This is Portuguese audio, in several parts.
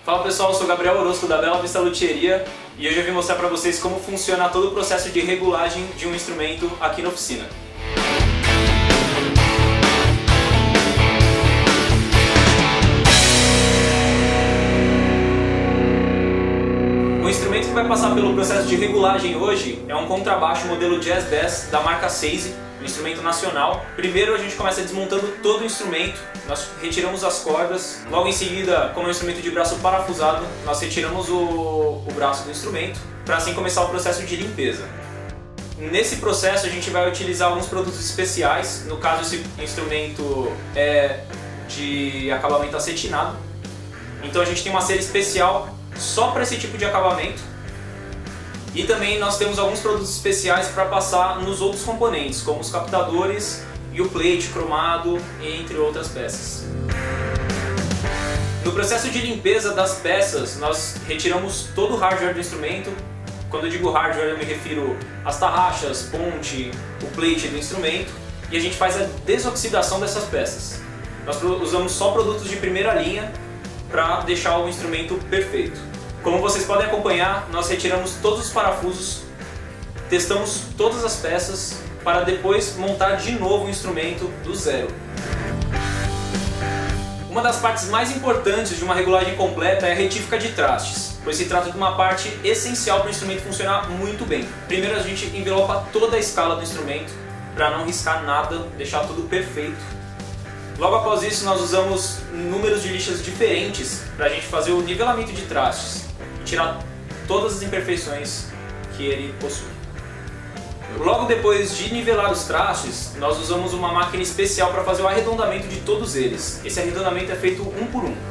Fala pessoal, eu sou Gabriel Orozco da Bela Vista Luthieria e hoje eu vim mostrar para vocês como funciona todo o processo de regulagem de um instrumento aqui na oficina. O instrumento que vai passar pelo processo de regulagem hoje é um contrabaixo modelo Jazz Bass da marca Seise, um instrumento nacional. Primeiro a gente começa desmontando todo o instrumento, nós retiramos as cordas, logo em seguida, como é um instrumento de braço parafusado, nós retiramos o braço do instrumento, para assim começar o processo de limpeza. Nesse processo a gente vai utilizar alguns produtos especiais, no caso esse instrumento é de acabamento acetinado, então a gente tem uma cera especial só para esse tipo de acabamento. E também nós temos alguns produtos especiais para passar nos outros componentes, como os captadores e o plate cromado, entre outras peças. No processo de limpeza das peças, nós retiramos todo o hardware do instrumento. Quando eu digo hardware, eu me refiro às tarraxas, ponte, o plate do instrumento, e a gente faz a desoxidação dessas peças. Nós usamos só produtos de primeira linha para deixar o instrumento perfeito. Como vocês podem acompanhar, nós retiramos todos os parafusos, testamos todas as peças para depois montar de novo o instrumento do zero. Uma das partes mais importantes de uma regulagem completa é a retífica de trastes, pois se trata de uma parte essencial para o instrumento funcionar muito bem. Primeiro a gente envelopa toda a escala do instrumento para não riscar nada, deixar tudo perfeito. Logo após isso nós usamos números de lixas diferentes para a gente fazer o nivelamento de trastes e tirar todas as imperfeições que ele possui. Logo depois de nivelar os trastes, nós usamos uma máquina especial para fazer o arredondamento de todos eles. Esse arredondamento é feito um por um.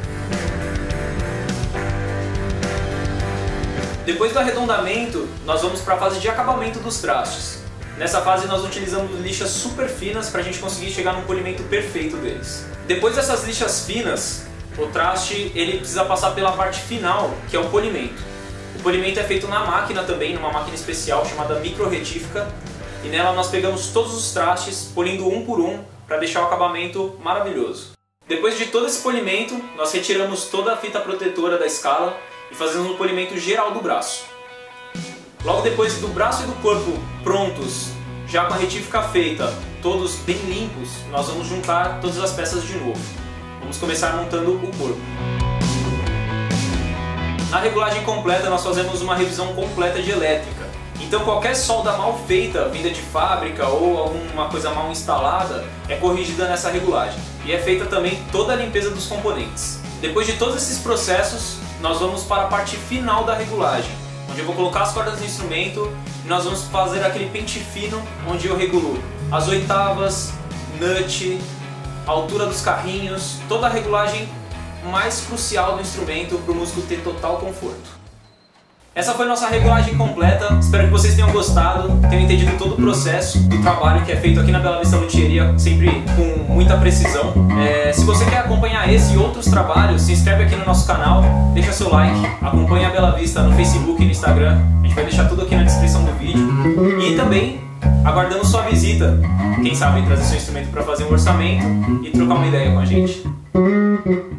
Depois do arredondamento, nós vamos para a fase de acabamento dos trastes. Nessa fase nós utilizamos lixas super finas para a gente conseguir chegar num polimento perfeito deles. Depois dessas lixas finas, o traste ele precisa passar pela parte final, que é o polimento. O polimento é feito na máquina também, numa máquina especial chamada micro retífica, e nela nós pegamos todos os trastes, polindo um por um, para deixar o acabamento maravilhoso. Depois de todo esse polimento, nós retiramos toda a fita protetora da escala e fazemos um polimento geral do braço. Logo depois do braço e do corpo prontos, já com a retífica feita, todos bem limpos, nós vamos juntar todas as peças de novo. Vamos começar montando o corpo. Na regulagem completa nós fazemos uma revisão completa de elétrica. Então qualquer solda mal feita, vinda de fábrica ou alguma coisa mal instalada, é corrigida nessa regulagem. E é feita também toda a limpeza dos componentes. Depois de todos esses processos, nós vamos para a parte final da regulagem, onde eu vou colocar as cordas do instrumento e nós vamos fazer aquele pente fino, onde eu regulo as oitavas, nut, a altura dos carrinhos, toda a regulagem mais crucial do instrumento para o músico ter total conforto. Essa foi nossa regulagem completa, espero que vocês tenham gostado, tenham entendido todo o processo do trabalho que é feito aqui na Bela Vista Luthieria, sempre com muita precisão. Se você quer acompanhar esse e outros trabalhos, se inscreve aqui no nosso canal, deixa seu like, acompanha a Bela Vista no Facebook e no Instagram, a gente vai deixar tudo aqui na descrição do vídeo. E também aguardamos sua visita, quem sabe trazer seu instrumento para fazer um orçamento e trocar uma ideia com a gente.